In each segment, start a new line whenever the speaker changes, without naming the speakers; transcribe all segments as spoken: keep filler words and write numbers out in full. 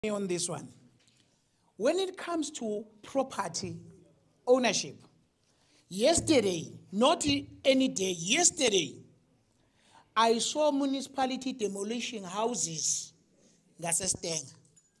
on this one. When it comes to property ownership, yesterday, not any day, yesterday, I saw municipality demolishing houses. Gasesteng.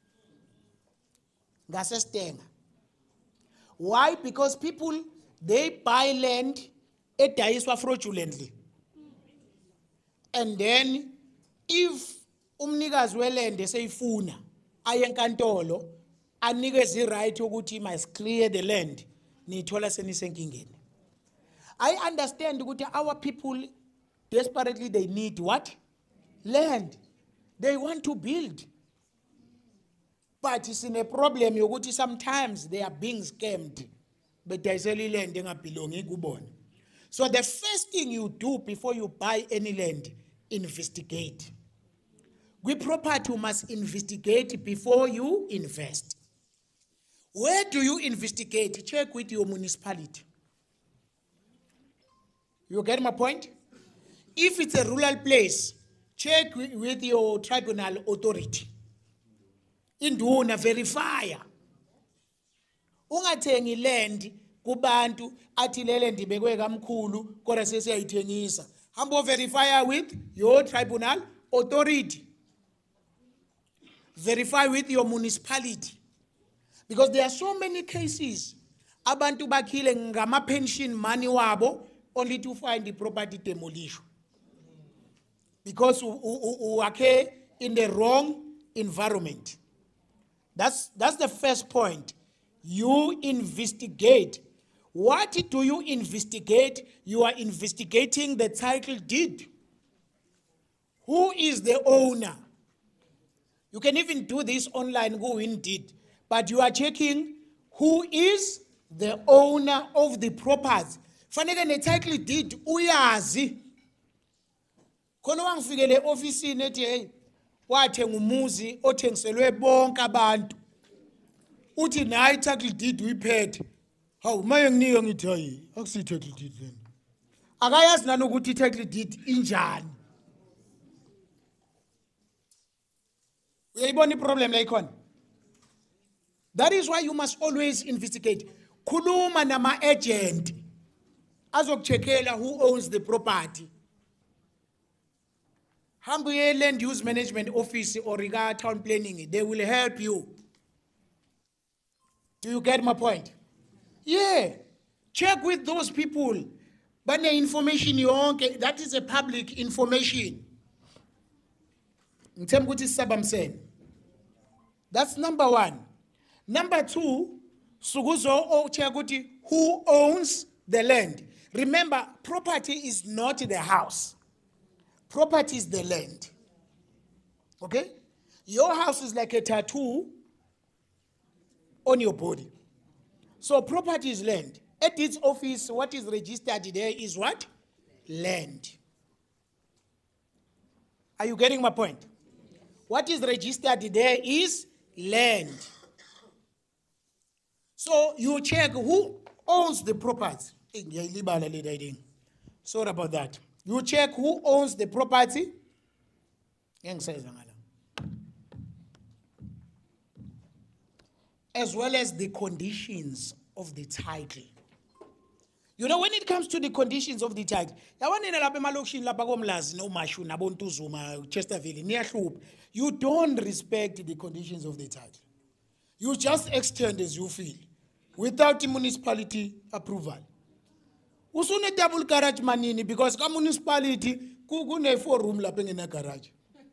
Gasesteng. Why? Because people, they buy land, it dies fraudulently. And then, if umnikazi weland eseyifuna ayenkantolo anikeze right ukuthi must clear the land, nithola senisenkingeni. I understand ukuthi our people desperately they need what? Land. They want to build. But it's in a problem yokuthi sometimes they are being scammed. But there is only land engabelongi kubona. So the first thing you do before you buy any land, investigate. With property, you must investigate before you invest. Where do you investigate? Check with your municipality. You get my point? If it's a rural place, check with your tribunal authority. Induna verify. Ungathengi land kubantu athi le land ibekwe kamkhulu kodwa sesiyayithengisa. Hambo verify with your tribunal authority. Verify with your municipality. Because there are so many cases abantu bakhile ngama pension money wabo only to find the property demolition. Because you are in the wrong environment. That's, that's the first point. You investigate. What do you investigate? You are investigating the title deed. Who is the owner? You can even do this online, go indeed. But you are checking who is the owner of the property. Fanele ne title deed uyazi. Khona wangifikele office nethi hey wathenga umuzi othengiselwe bonke abantu. Uthi nayi title deed uyiphethe. Hawu maye nginika ngithi hayi akusi title deed lena. Akayazi nani ukuthi title deed injani. Uyayibona iproblem la ikhona. That is why you must always investigate. Khuluma nama agent azokucheckela who owns the property. Hambu ye land use management office or regard town planning, they will help you. Do you get my point? Yeah. Check with those people. But the information you own, that is a public information. That's number one. Number two, suguzo check who owns the land. Remember, property is not the house. Property is the land. Okay? Your house is like a tattoo on your body. So property is land. At its office, what is registered there is what? Land. Are you getting my point? What is registered there is land. So you check who owns the property. Sorry about that. You check who owns the property. As well as the conditions of the title. You know, when it comes to the conditions of the title, you don't respect the conditions of the title. You just extend as you feel, without the municipality approval. Usune double garage manini because the municipality kugune four room lapeng in a garage.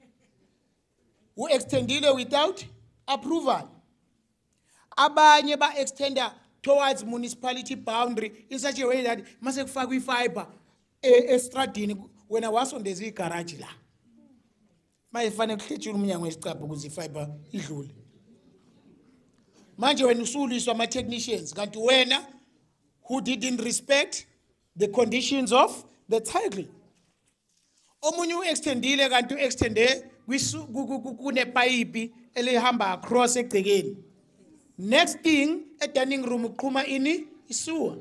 We extend it without approval. Abanye ba extender towards municipality boundary in such a way that must have fiber estradini when I was on the Z garage la. My final kitchen was because the fiber is rule. Manje when usuliswa my technicians got to wena who didn't respect the conditions of the title. Omunyu extendile kanti extende kune pipe elihamba across egcekeni. Next thing a dining room uqhuma ini isuwa.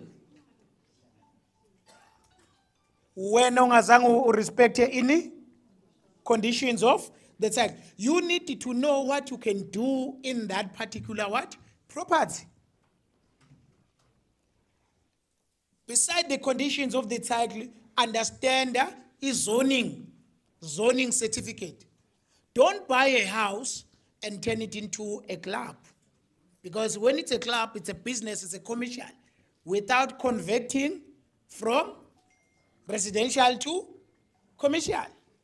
Wena ungazange urespect ini conditions of the title. You need to know what you can do in that particular what? Property. Beside the conditions of the title, understand uh, is zoning, zoning certificate. Don't buy a house and turn it into a club. Because when it's a club, it's a business, it's a commercial. Without converting from residential to commercial.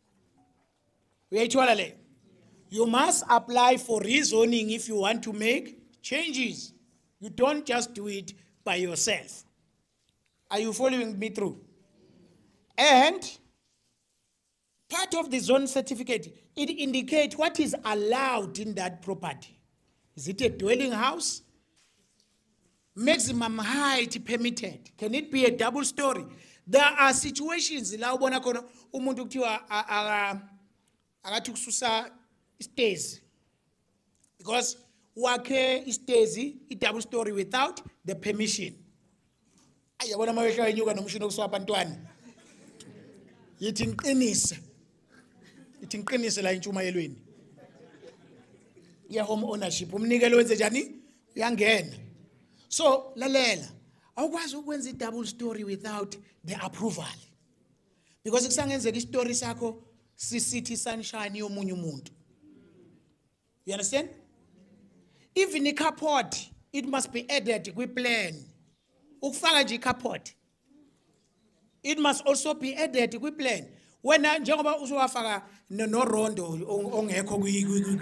You must apply for rezoning if you want to make changes. You don't just do it by yourself. Are you following me through? And part of the zone certificate, it indicates what is allowed in that property. Is it a dwelling house? Maximum height permitted. Can it be a double story? There are situations la ubona khona umuntu kuthiwa akathi kususa stairs because wakhe stairs I double story without the permission. Ayabona mawehla enyuka nomshini okuswa abantwana. Yithi ngiqinise. Yithi ngiqinise la intshumayelweni. Ya home ownership umnikelo wenze njani? Uyangena. So lalela, awukwazi ukwenza I double story without the approval. Because kusangenzeka istory sakho sisithi sunshine yomunye umuntu. You understand? Even a carport, it must be added with plan. Ukufaka nje carport, it must also be added with plan. When njengoba usowafaka no rondo ongekho kuyi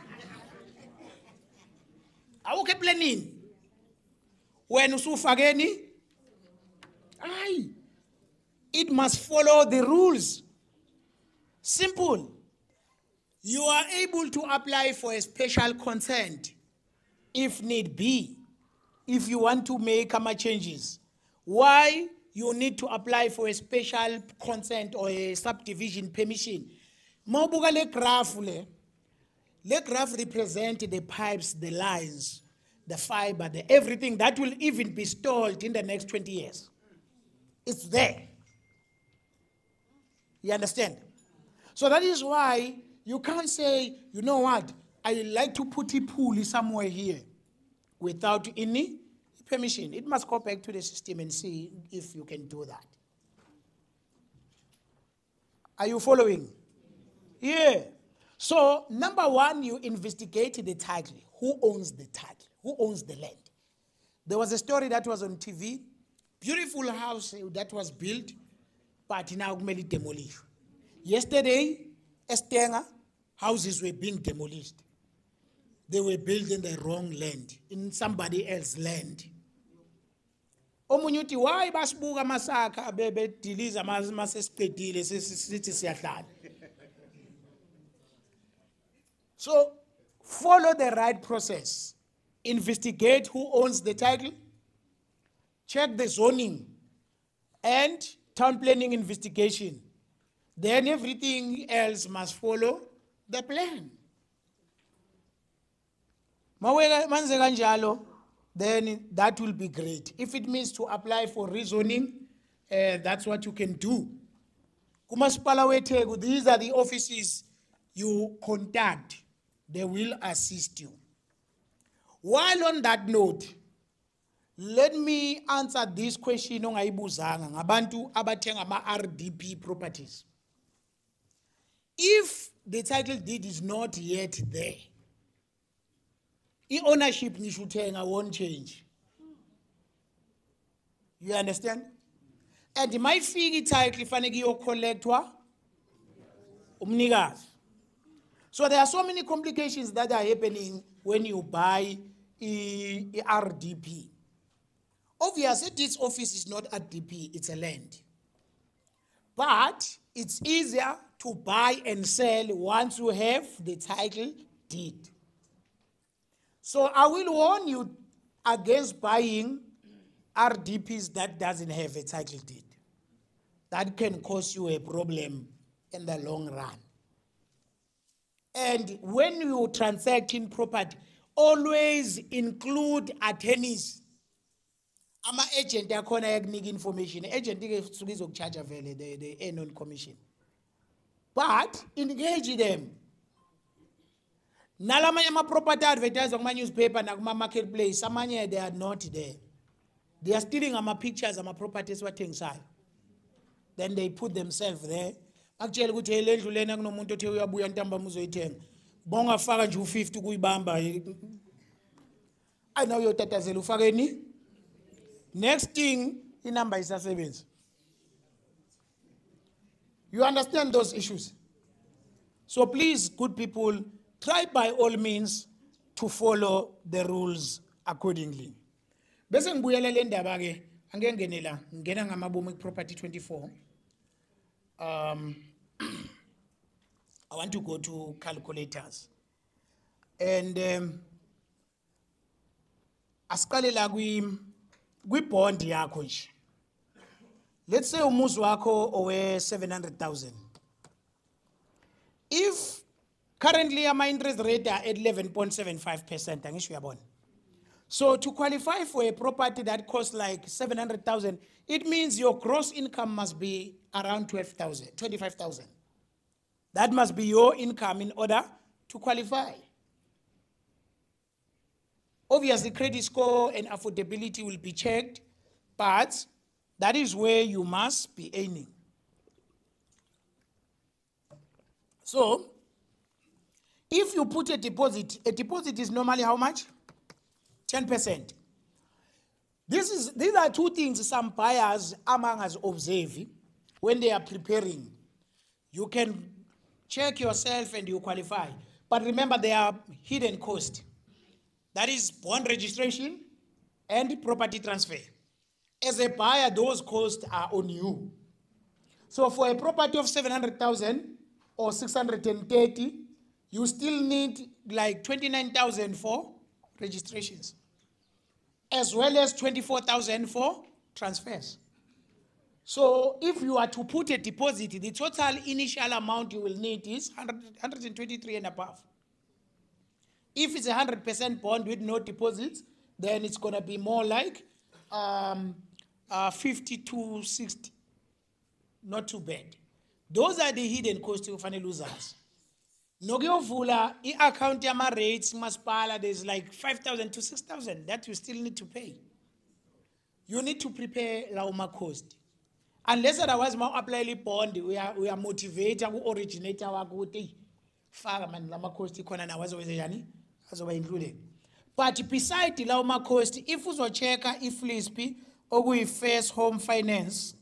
awukho planning. When usufakeni, aye, it must follow the rules. Simple. You are able to apply for a special consent if need be, if you want to make some changes. Why you need to apply for a special consent or a subdivision permission? Mawubuka le graph le, le graph represent the pipes, the lines, the fiber, the everything that will even be stalled in the next twenty years. It's there. You understand? So that is why you can't say, you know what, I like to put a pool somewhere here without any permission. It must go back to the system and see if you can do that. Are you following? Yeah. So number one, you investigate the title. Who owns the title? Who owns the land? There was a story that was on T V. Beautiful house that was built, but now merely demolished. Yesterday, Estenga, houses were being demolished. They were built in the wrong land, in somebody else's land. Omunyuti, why basbuga masaka bebe diliza masesqedile sithi siyahlala. So follow the right process. Investigate who owns the title, check the zoning and town planning investigation. Then everything else must follow the plan. Then that will be great. If it means to apply for rezoning, uh, that's what you can do. These are the offices you contact. They will assist you. While on that note, let me answer this question on ongayibuzanga ngabantu abathenga ama R D P properties. If the title deed is not yet there, the ownership nishuthenga won't change. You understand? And my fee title ifanele iyocollectwa umnikazi. So there are so many complications that are happening when you buy a, a R D P. Obviously, this office is not R D P, it's a land. But it's easier to buy and sell once you have the title deed. So I will warn you against buying R D Ps that doesn't have a title deed. That can cause you a problem in the long run. And when you transact in property, always include attorneys. Ama agent yakhona yakunika information. Agent ike charge vele they they earn on commission. But engage them. Nalamanye ama-property advertise kuma-newspaper nakuma-marketplace, amanye they are not there. They are stealing ama-pictures, ama-property esiwathengisayo. Then they put themselves there. Akutshela ukuthi hey lendlu lena kunomuntu othe uyabuya ntambama uzoyithenga. Bongafaka nje u-fifty kuyibamba. I know uyotatazela ufakeni. Next thing, inamba isasebenza. You understand those issues? So please, good people, try by all means to follow the rules accordingly. Bese ngibuyela le ndaba ke angeke ngene la ngena ngamabomu property twenty-four. Um I want to go to calculators. And um asiqale la kwi kwi bond yakho nje. Let's say umuzi wakho owe seven hundred thousand. If currently my interest rate are at eleven point seven five percent, angisho uyabona. So to qualify for a property that costs like seven hundred thousand, it means your gross income must be around twelve thousand, twenty-five thousand. That must be your income in order to qualify. Obviously, credit score and affordability will be checked, but that is where you must be aiming. So, if you put a deposit, a deposit is normally how much? ten percent. This is, these are two things some buyers among us observe when they are preparing. You can check yourself and you qualify. But remember, there are hidden costs. That is bond registration and property transfer. As a buyer, those costs are on you. So for a property of seven hundred thousand or six hundred thirty, you still need like twenty-nine thousand for registrations, as well as twenty-four thousand for transfers. So if you are to put a deposit, the total initial amount you will need is one hundred twenty-three and above. If it's a one hundred percent bond with no deposits, then it's going to be more like um, uh, fifty to sixty. Not too bad. Those are the hidden costs of any losers. Nogiyovula, i-account yama rates, maspala, there's like five thousand to six thousand that you still need to pay. You need to prepare lauma cost. Unless otherwise, ma apply li bond, we are we are motivated, we originate our good. Far man, lauma cost ikona na wazo weze yani, wazo wa included. But beside the lauma cost, if uzo cheka if lispi, ogu first home finance,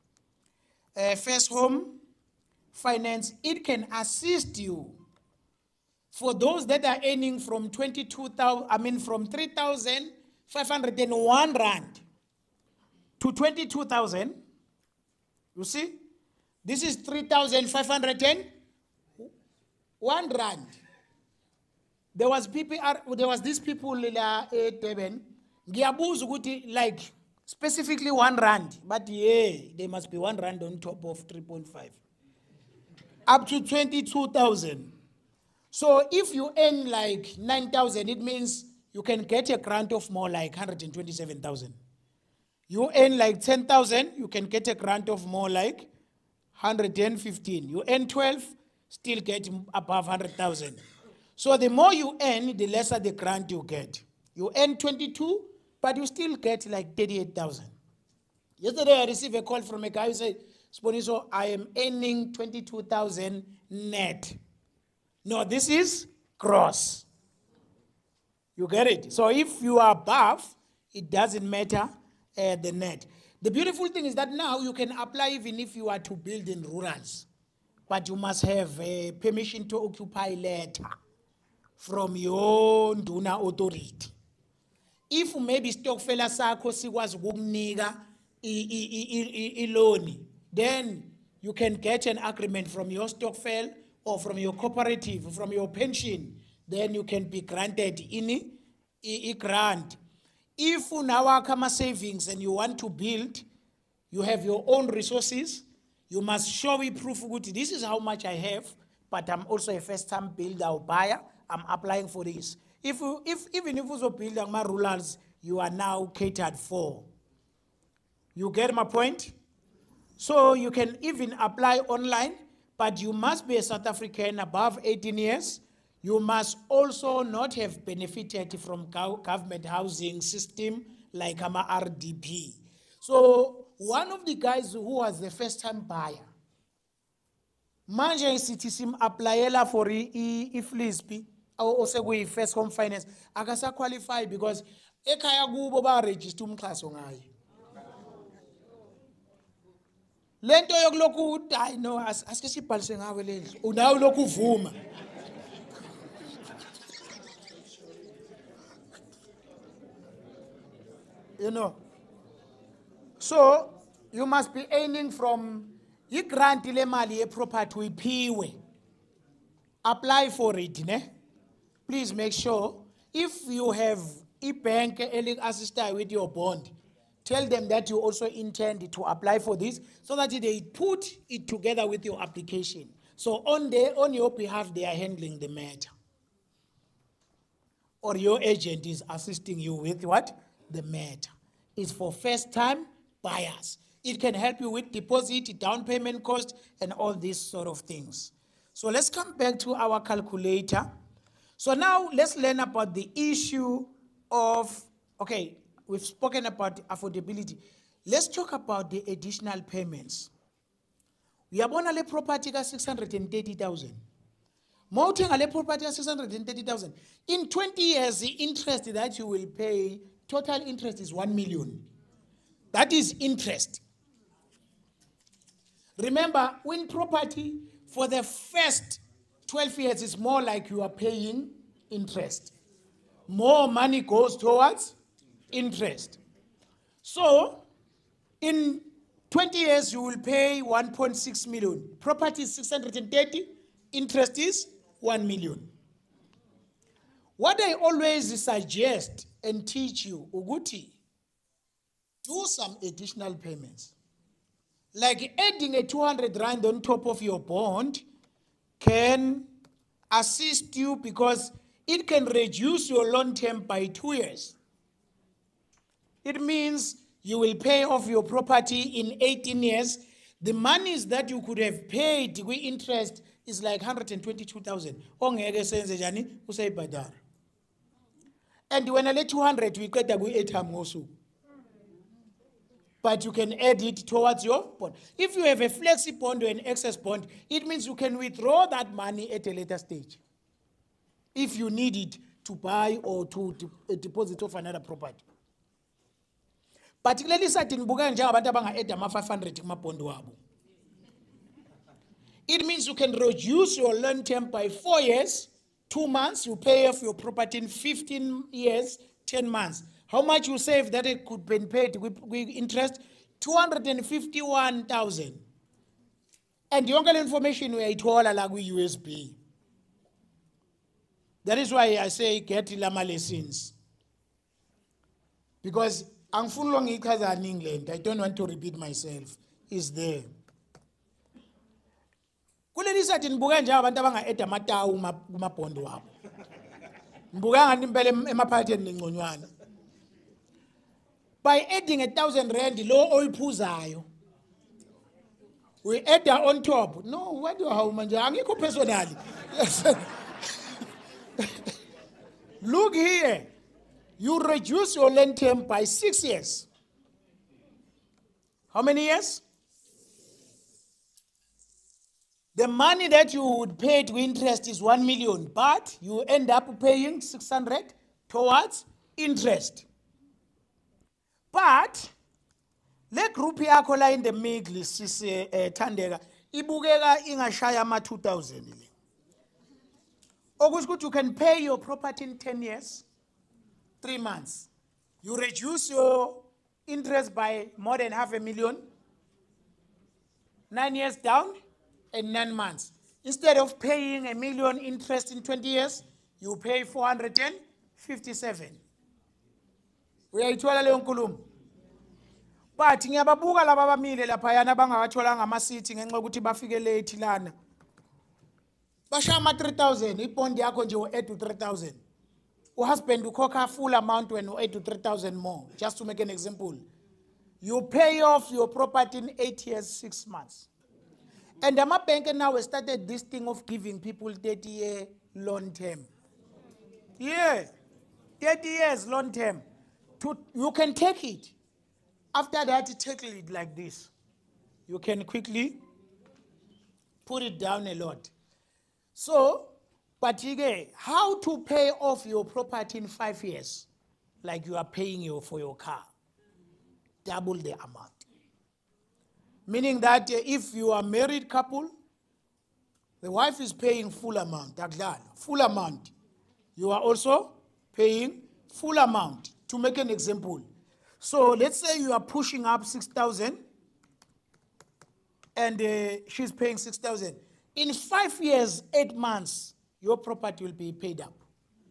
uh, first home finance, it can assist you. For those that are earning from twenty-two thousand, I mean from three thousand five hundred one rand to twenty-two thousand, you see, this is three thousand five hundred one rand. There was people, there was these people in Durban, like specifically one rand, but yeah, there must be one rand on top of three point five, up to twenty-two thousand. So if you earn like nine thousand, it means you can get a grant of more like one hundred twenty-seven thousand. You earn like ten thousand, you can get a grant of more like one hundred fifteen. You earn twelve, still get above one hundred thousand. So the more you earn, the lesser the grant you get. You earn twenty-two, but you still get like thirty-eight thousand. Yesterday I received a call from a guy who said, Sponiso, I am earning twenty-two thousand net. No, this is gross. You get it? So if you are above, it doesn't matter uh, the net. The beautiful thing is that now you can apply even if you are to build in rurals. But you must have a permission to occupy letter from your Nduna authority. If maybe Stokfela Sako sikwazi ukukunika i-loan, then you can get an agreement from your Stokfel or from your cooperative, from your pension, then you can be granted in a grant. If you now come savings and you want to build, you have your own resources, you must show me proof that this is how much I have, but I'm also a first-time builder or buyer, I'm applying for this. If you, if even if you build my rurals, you are now catered for. You get my point? So you can even apply online, but you must be a South African above eighteen years. You must also not have benefited from gov- government housing system like ama R D P. So one of the guys who was the first time buyer, manje sithi sim applyela for i-FLISP ose first home finance akasa qualify because ekhaya kubo ba register umxhaso ngayo. Lento yokulokhu hayi no asike sibhalise ngawe lendlu unawo lokhu uvuma. You know. So you must be earning from I grant le mali ye property uyiphiwe. Apply for it, ne? Please make sure if you have a bank assist with your bond, tell them that you also intend to apply for this so that they put it together with your application. So on their, on your behalf, they are handling the matter. Or your agent is assisting you with what? The matter. It's for first time buyers. It can help you with deposit, down payment cost, and all these sort of things. So let's come back to our calculator. So now let's learn about the issue of, okay, we've spoken about affordability. Let's talk about the additional payments. We are going to property ka six hundred thirty thousand. Mounting a property six hundred thirty thousand. In twenty years, the interest that you will pay, total interest is one million. That is interest. Remember, when property for the first twelve years is more like you are paying interest. More money goes towards interest. So, in twenty years, you will pay one point six million. Property is six hundred thirty, interest is one million. What I always suggest and teach you, Uguti, do some additional payments. Like adding a two hundred rand on top of your bond can assist you because it can reduce your loan term by two years. It means you will pay off your property in eighteen years. The monies that you could have paid with interest is like one hundred twenty-two thousand. And when I let two hundred, we get eight times. But you can add it towards your bond. If you have a flexi bond or an excess bond, it means you can withdraw that money at a later stage. If you need it to buy or to de deposit of another property. Particularly certain buga njengabantu abanga-add ama five hundred kuma-bond wabo. It means you can reduce your loan term by four years, two months, you pay off your property in fifteen years, ten months. How much you save that it could be paid with, with interest? two hundred fifty-one thousand. And the only information we told like with U S B. That is why I say get Lama lessons. Because I'm full long in England. I don't want to repeat myself. It's there. Kuleli sathi nibuka nje abantu abanga-add amatawu kuma-bond wabo. Nibuka ngani impela emaphakathini ningconywana. By adding a thousand rand, low oyiphuzayo. We add that on top. No, what do you have manje? Angikho personally. Look here. You reduce your loan term by six years. How many years? The money that you would pay to interest is one million, but you end up paying six hundred towards interest. But le group yakho la in the middle sise Thandeka ibukeka ingashaya ama two thousand le. Okusho ukuthi you can pay your property in ten years, three months. You reduce your interest by more than half a million. nine years down and nine months. Instead of paying a million interest in twenty years, you pay four hundred fifty-seven. Uyayithola leyo nkulumo. But ngiyababuka laba bamile lapha yana bangawatholanga ama-seat ngenxa ukuthi bafike late lana. Basha ama three thousand, ibond yakho nje u-add to three thousand. Uhusband ukhokha full amount when u-add to three thousand more, just to make an example. You pay off your property in eight years, six months. And the bank now started this thing of giving people thirty year long term. Yeah, thirty years long term. To, you can take it. After that, you take it like this. You can quickly put it down a lot. So, but again, how to pay off your property in five years, like you are paying you for your car, double the amount. Meaning that uh, if you are a married couple, the wife is paying full amount, full amount. You are also paying full amount. To make an example, so let's say you are pushing up six thousand, and uh, she's paying six thousand. In five years, eight months, your property will be paid up.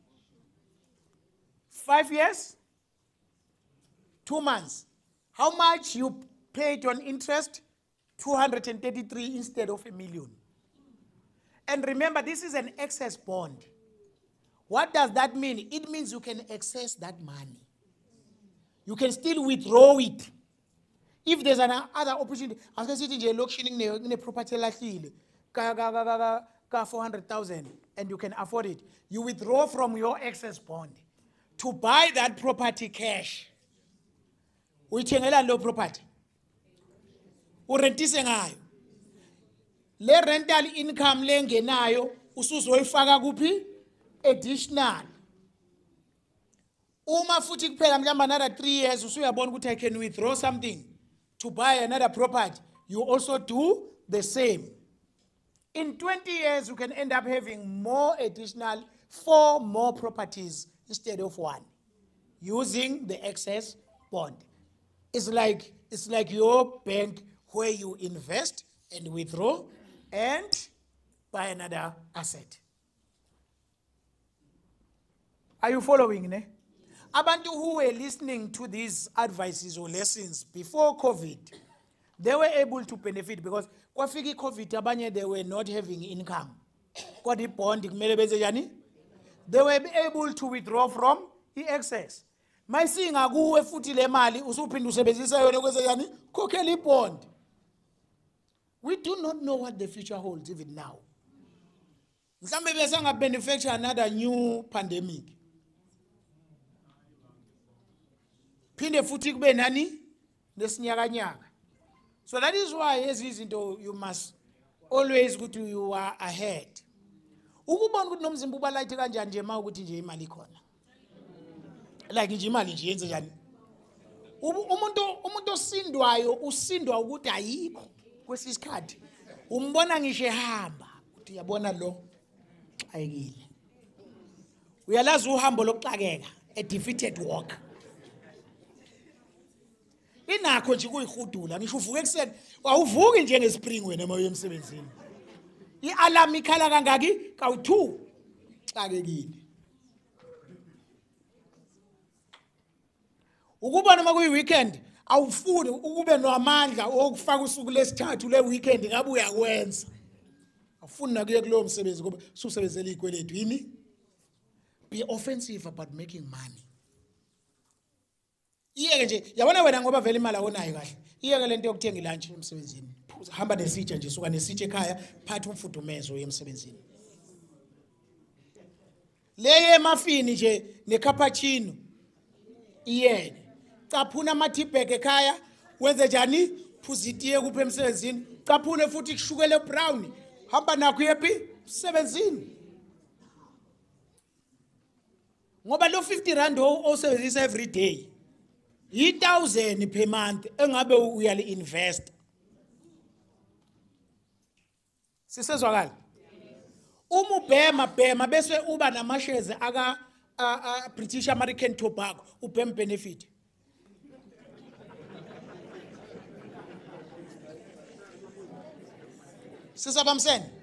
Five years, two months. How much you paid on interest? two hundred thirty-three instead of a million. And remember, this is an excess bond. What does that mean? It means you can access that money. You can still withdraw it. If there's another opportunity, I was sitting here auctioning in a property like four hundred thousand, and you can afford it. You withdraw from your excess bond to buy that property cash. Uyithengela lo property. Urentise ngayo. Le rental income lengenayo usuzoyifaka kuphi? Additional. Uma futhi kuphela mhlamba another three years usuyabona ukuthi I can withdraw something to buy another property. You also do the same. In twenty years, you can end up having more additional, four more properties instead of one, using the excess bond. It's like, it's like your bank where you invest and withdraw and buy another asset. Are you following, ne? Abantu who were listening to these advices or lessons before COVID, they were able to benefit because kwafika COVID abanye they were not having income. Kodwa ibond kumele benze njani? They were able to withdraw from the excess. Mayisinga kuwe futhi le mali usuphinda usebenzisa yona kwenze njani? Khokhela ibond. We do not know what the future holds even now. Mhlambe bese ngabenefacture another new pandemic. Phinde futhi kube nani nesinyakanyaka. So that is why as izinto you must always go to you are ahead. Ukubona ukuthi nomzimba ubalayithi kanjani nje ma ukuthi nje imali khona. Like nje imali nje yenze njani. Umuntu umuntu osindwayo usindwa ukuthi ayikho kwesisikhathi. Umbona ngisho ehamba uthi yabona lo xayekile. Uyalazi uhambo lokuxakeka, a defeated walk. Inakho nje kuyihudula ngisho uvuke ekseni awuvuki nje ngespring wena uma uyemsebenzini. I-alarm ikhala kangaki? Kawu two. Xakekile. Ukuba noma kuyi weekend awufuni ukube noamandla okufaka usuku lesithathu le weekend ngabe uyakwenza. Awufuni nakuye kulowo msebenzi ngoba usebenzela ikweletu yini? Be offensive about making money. Iyeke nje yabona wena ngoba vele imali awonayo kahle. Iyeke lento yokuthenga ilunch emsebenzini. Hamba nesitsha nje suka nesitsha ekhaya phatha umfudumezo yemsebenzini. Leye mafini nje necappuccino. Iyeke. Caphuna amathibheke ekhaya wenze njani? Phuzitiye kuphe emsebenzini. Caphune futhi kushukele brown. Hamba nakho yephi? Emsebenzini. Ngoba lo fifty rand osebenzisa every day. one thousand per month engabe uyali invest. Sisezwakala. Uma ubhema bhema bese uba namashares aka British American Tobacco ubhema benefit. Sisabamsene.